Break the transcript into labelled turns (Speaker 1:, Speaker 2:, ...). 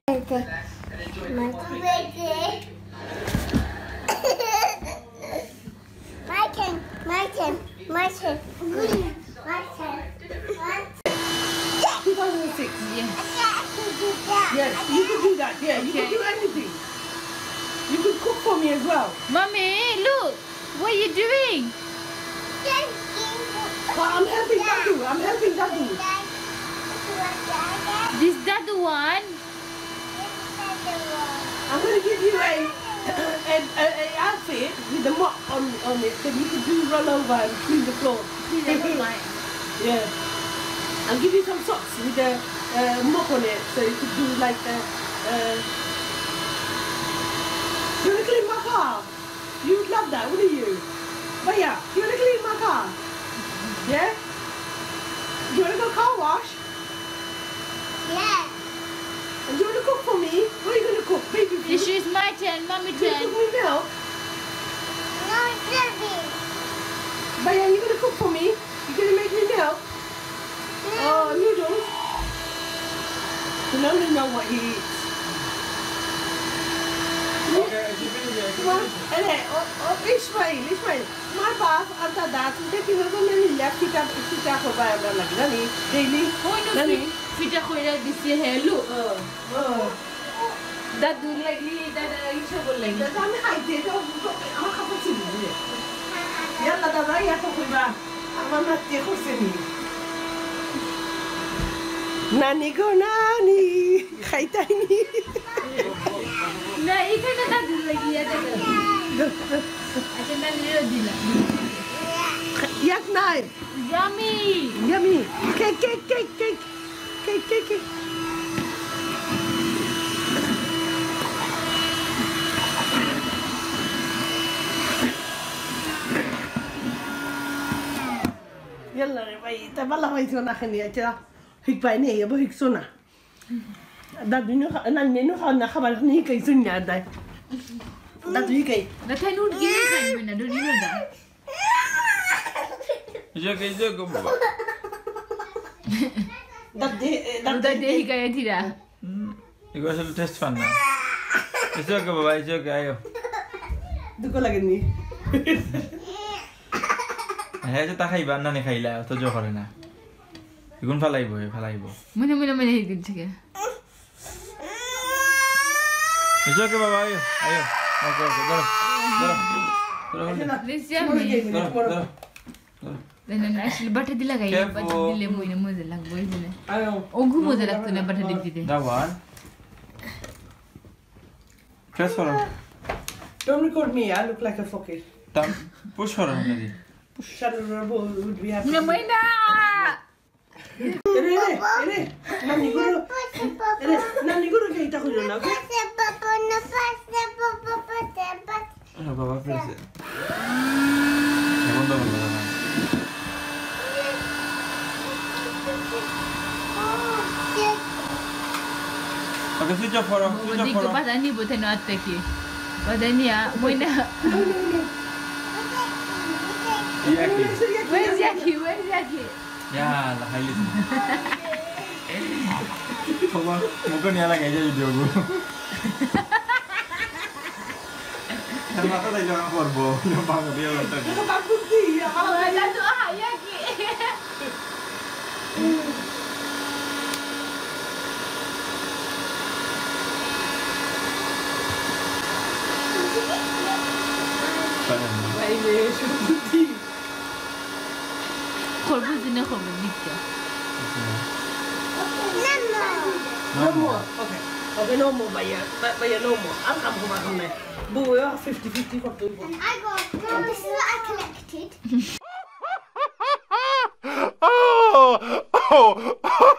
Speaker 1: My turn.
Speaker 2: 2006. Yes, you could do that. Yeah, you could do anything. You could cook for me as well.
Speaker 3: Mommy, look. What are you doing?
Speaker 2: But I'm helping Dadu.
Speaker 3: This Dadu one?
Speaker 2: I'm going to give you a outfit with a mop on it that you can do roll over and clean the floor. Yeah. I'll give you some socks with a mop on it so you could do like you want to clean my car? You would love that, wouldn't you? But yeah, you want to clean my car? Yeah? You want to go car wash?
Speaker 1: Yeah.
Speaker 2: And you want to cook for me? What are you going to cook? Baby food?
Speaker 3: This is my turn, Mommy
Speaker 2: You want to
Speaker 3: turn.
Speaker 2: cook me milk?
Speaker 1: No, baby.
Speaker 2: But yeah, you going to cook for me? You going to make me milk? Oh, noodles. You don't know what he eats. Ismail, my bath after that, taking over many left it up, sit up over like Nani, daily. Nani.
Speaker 3: Fita khoira dise hai look. Dadu like li dada icha bol lagi.
Speaker 2: Dada me haide to ama kapati ni. Yalla dada ya to khoiba. Ama matti khoseni. Nani go nani. Khaitani.
Speaker 3: Na ikan na Dadu lagi ya dada. Acha nani ro dila.
Speaker 2: Yak nai.
Speaker 3: Yummy.
Speaker 2: Yummy. Cake. Yalla रे भाई तब वाला भाई सोना खनिया चला हिक पाई नहीं है वो हिक सोना दादू ने खाना खबर नहीं कहीं सुन याद है दादू ही कहीं
Speaker 3: Na thai nut gini khai mina do ni da.
Speaker 4: Jogo baba.
Speaker 3: Dada dei kaya tira.
Speaker 4: Ikaw sa test fan na. Jogo baba, jogo ayo.
Speaker 2: दुको लगे नहीं
Speaker 4: Hey, sa takay ba na ni Kayla? To joke rin na. Igun falay bo.
Speaker 3: Muna higit sige.
Speaker 4: Jogo baba ayo. Okay, dalo.
Speaker 3: This yummy.
Speaker 4: Dalo.
Speaker 3: Then actually butter dila gaya butter dile mo ina mo dila boy dile.
Speaker 2: आयो
Speaker 3: Ogu mo dila to na butter dile.
Speaker 4: That one. Press for him.
Speaker 2: Don't record me, I look like a fucker.
Speaker 4: Push for him, Nadi.
Speaker 2: Shadow would be happy.
Speaker 3: Na mãe na.
Speaker 2: Nani guru que está jugando, ¿ok?
Speaker 4: Ano baba, press it. Segundo mo naman. Okay, switch off for him.
Speaker 3: Hindi ko pa tani bote no atte ki. Padani ya, mo na.
Speaker 4: Yaki.
Speaker 3: Where's Yaki?
Speaker 4: Ya, la highly. Baba, muka ni alang aja video ko. Mata tayo ang korbo, yung bago dia lang tadi.
Speaker 3: Wala to Yaki. Korbu zine korbu bitti.
Speaker 2: No more. Okay, no more, but no more. I'll come back on there. But we are 50-50 for two.
Speaker 1: I got. Mom, this is what I collected.
Speaker 5: Oh!